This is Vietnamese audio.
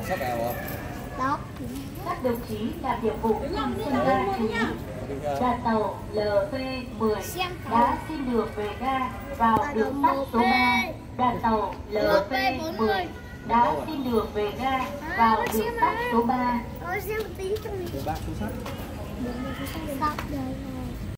sắp kèo hả? Đó. Các đồng chí làm nhiệm vụ trong sân ga chú ý. Đoàn tàu LV10 đã xin được về ga vào đường sắt số 3. Đoàn tàu LV10 đã xin được về ga vào đường sắt số 3. Ôi xem tí cho mình. Bác số sắt. Sắp rồi.